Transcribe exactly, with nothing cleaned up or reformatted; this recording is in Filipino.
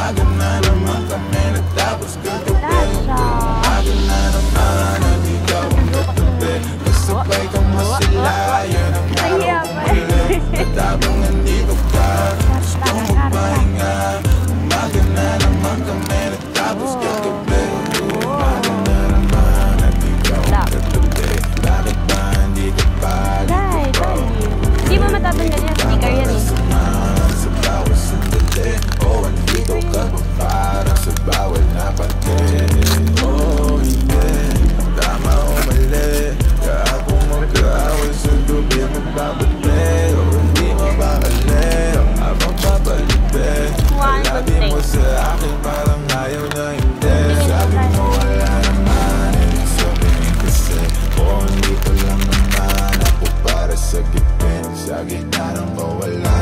Umaga na naman kami natapos kagabi. Umaga na naman at ikaw ang katabi. Kasabay kang masila, yan ang araw kong huli. Natabang nandito ka, gusto mo pahinga. Umaga na naman kami natapos kagabi. Umaga na naman at ikaw ang katabi. Bakit ba hindi ka pa dito? Hindi mo matatanggal yan, speaker yan eh. Sa bawat sandali, o andito ka pa para sa bawat napatin. Oh hindi, tama o mali, kahapon magkaaway sa gabi magbabali. O hindi mabakali, habang papalipin. Alabi mo sa akin parang ayaw na hindi. Sabi mo wala naman, ibig sabihin kasi o hindi ko lang naman ako para sa gipin. Sa gitna ng kawalan